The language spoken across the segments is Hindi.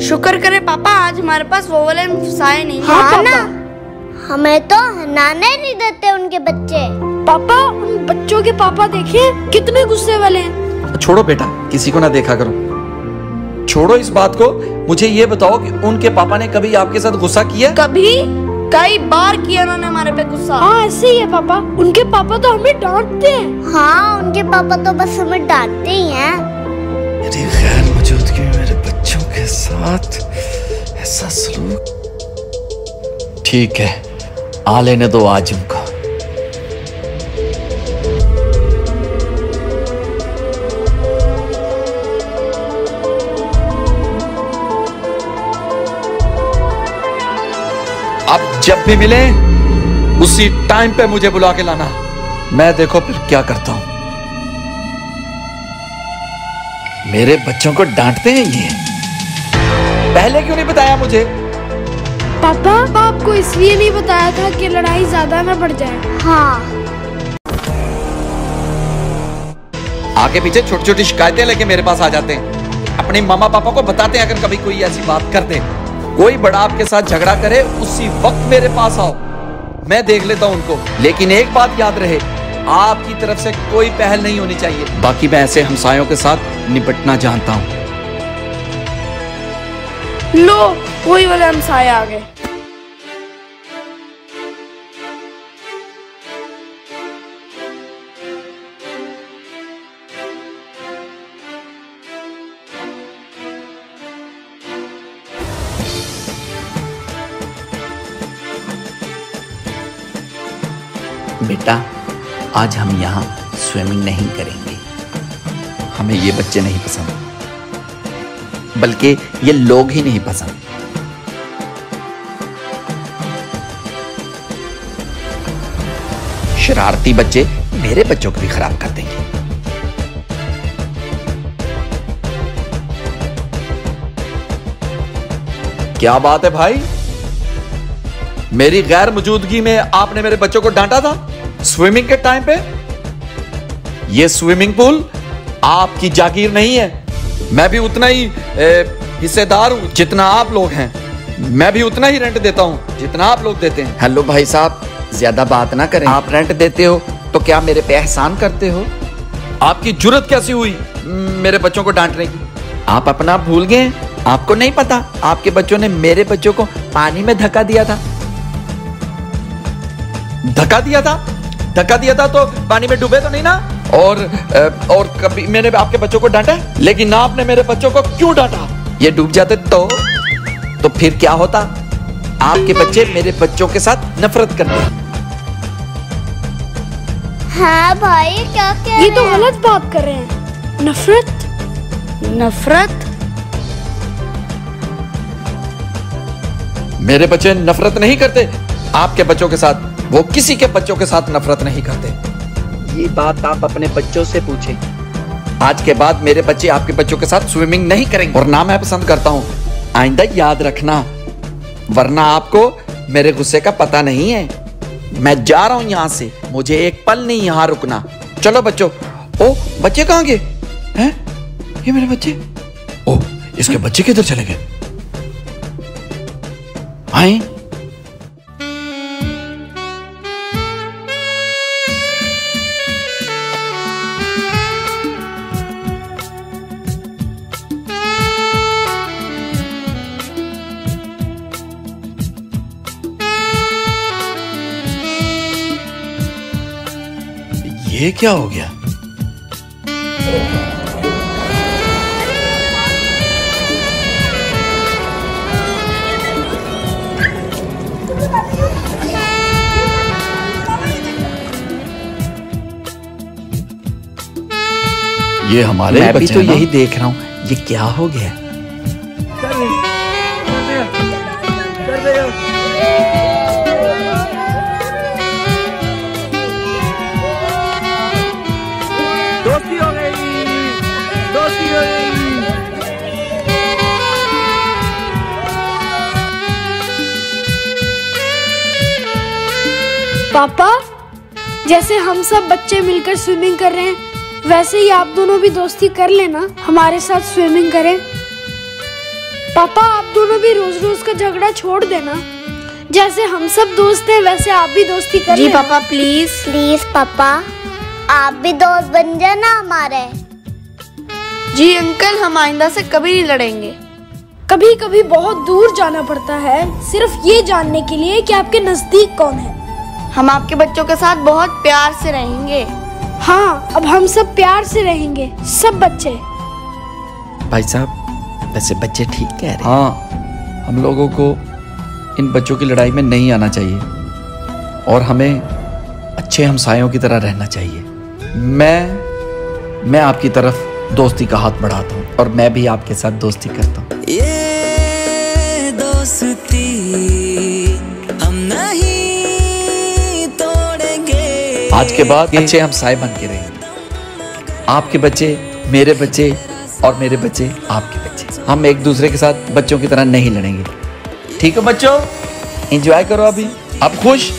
शुक्र करे पापा, आज हमारे पास वो वाले साए नहीं। हाँ ना, हमें तो नहाने नहीं देते उनके बच्चे। पापा, उन बच्चों के पापा देखिए कितने गुस्से वाले हैं। छोड़ो बेटा, किसी को ना देखा करो। छोड़ो इस बात को, मुझे ये बताओ कि उनके पापा ने कभी आपके साथ गुस्सा किया? कभी, कई बार किया उन्होंने हमारे पे गुस्सा। हाँ ऐसे ही है पापा, उनके पापा तो हमें डांटते हैं। हाँ, उनके पापा तो बस हमें डांटते ही हैं। मेरी गैर मौजूदगी में मेरे बच्चों के साथ ऐसा सलूक। ठीक है, आ लेने दो आज उनको। अब जब भी मिले उसी टाइम पे मुझे बुला के लाना। मैं देखो फिर क्या करता हूं। मेरे बच्चों को डांटते हैं ये, पहले क्यों नहीं बताया मुझे? पापा, आपको इसलिए नहीं बताया था कि लड़ाई ज्यादा ना बढ़ जाए। हाँ, आगे पीछे छोटी छोटी शिकायतें लेके मेरे पास आ जाते हैं। अपने मामा पापा को बताते हैं अगर कभी कोई ऐसी बात कर दे, कोई बड़ा आपके साथ झगड़ा करे, उसी वक्त मेरे पास आओ, मैं देख लेता हूं उनको। लेकिन एक बात याद रहे, आपकी तरफ से कोई पहल नहीं होनी चाहिए। बाकी मैं ऐसे हमसायों के साथ निपटना जानता हूं। लो, वही वाले हमसाए आ गए। बेटा, आज हम यहाँ स्विमिंग नहीं करेंगे। हमें ये बच्चे नहीं पसंद, बल्कि ये लोग ही नहीं पसंद। शरारती बच्चे मेरे बच्चों को भी खराब कर देंगे। क्या बात है भाई, मेरी गैर मौजूदगी में आपने मेरे बच्चों को डांटा था स्विमिंग के टाइम पे? ये स्विमिंग पूल आपकी जागीर नहीं है। मैं भी उतना ही हिस्सेदार हूं जितना आप लोग हैं। मैं भी उतना ही रेंट देता हूं जितना आप लोग देते हैं। हेलो भाई साहब, ज्यादा बात ना करें। आप रेंट देते हो तो क्या मेरे पे एहसान करते हो? आपकी जुर्रत कैसी हुई मेरे बच्चों को डांटने की? आप अपना भूल गए? आपको नहीं पता आपके बच्चों ने मेरे बच्चों को पानी में धक्का दिया था? धक्का दिया था तो पानी में डूबे तो नहीं ना? और कभी मैंने आपके बच्चों को डांटा? लेकिन आपने मेरे बच्चों को क्यों डांटा? ये डूब जाते तो फिर क्या होता? आपके बच्चे मेरे बच्चों के साथ नफरत करते हैं। हाँ भाई, क्या कह रहे हैं? ये तो गलत बात कर रहे हैं। नफरत? मेरे बच्चे नफरत नहीं करते आपके बच्चों के साथ। वो किसी के बच्चों के साथ नफरत नहीं करते। ये बात आप अपने बच्चों से पूछें। आज के बाद मेरे बच्चे आपके बच्चों के साथ स्विमिंग नहीं करेंगे, और ना मैं पसंद करता हूं। आइंदा याद रखना, वरना आपको मेरे गुस्से का पता नहीं है। मैं जा रहा हूं यहां से, मुझे एक पल नहीं यहां रुकना। चलो बच्चों। ओ, बच्चे कहां गए हैं? ये मेरे बच्चे। ओ, इसके बच्चे किधर चले गए? आए, ये क्या हो गया? ये हमारे मैं भी बच्चे तो हैं ना? यही देख रहा हूँ, ये क्या हो गया? दोस्ती हो गई, दोस्ती हो गई। पापा, जैसे हम सब बच्चे मिलकर स्विमिंग कर रहे हैं, वैसे ही आप दोनों भी दोस्ती कर लेना, हमारे साथ स्विमिंग करें। पापा आप दोनों भी रोज रोज का झगड़ा छोड़ देना। जैसे हम सब दोस्त हैं वैसे आप भी दोस्ती कर लेना। पापा प्लीज प्लीज पापा आप भी दोस्त बन जाना हमारे। जी अंकल, हम आइंदा से कभी नहीं लड़ेंगे। कभी कभी बहुत दूर जाना पड़ता है सिर्फ ये जानने के लिए कि आपके नजदीक कौन है। हम आपके बच्चों के साथ बहुत प्यार से रहेंगे। हाँ, अब हम सब प्यार से रहेंगे, सब बच्चे। भाई साहब वैसे बच्चे ठीक कह रहे हैं। हाँ, हम लोगों को इन बच्चों की लड़ाई में नहीं आना चाहिए और हमें अच्छे हमसायों की तरह रहना चाहिए। मैं आपकी तरफ दोस्ती का हाथ बढ़ाता हूँ और मैं भी आपके साथ दोस्ती करता हूँ। ये दोस्ती हम नहीं तोड़ेंगे। आज के बाद अच्छे हमसाए बन के रहेंगे। आपके बच्चे मेरे बच्चे और मेरे बच्चे आपके बच्चे। हम एक दूसरे के साथ बच्चों की तरह नहीं लड़ेंगे। ठीक है बच्चों, एंजॉय करो अभी। आप खुश?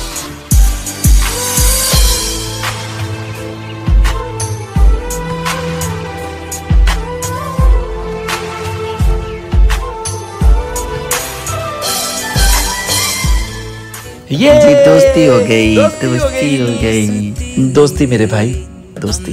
ये दोस्ती हो गई, दोस्ती हो गई। दोस्ती मेरे भाई, दोस्ती।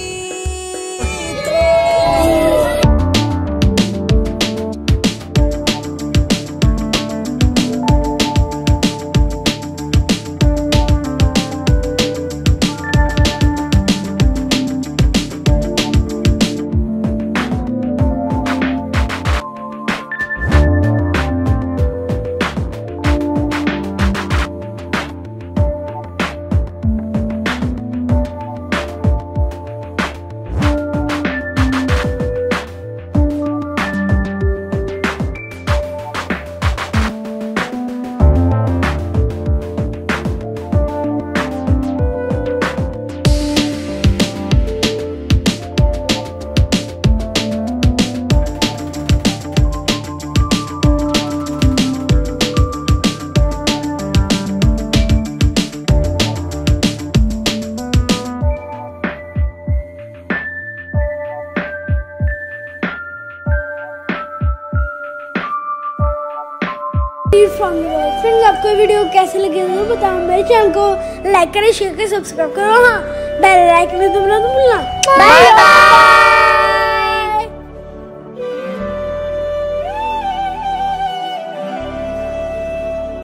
फ्रेंड्स, आपको वीडियो कैसे लगे तो बताओ। मेरे चैनल को लाइक करें, शेयर करें, सब्सक्राइब करो। हाँ, बेल आइकन दबाना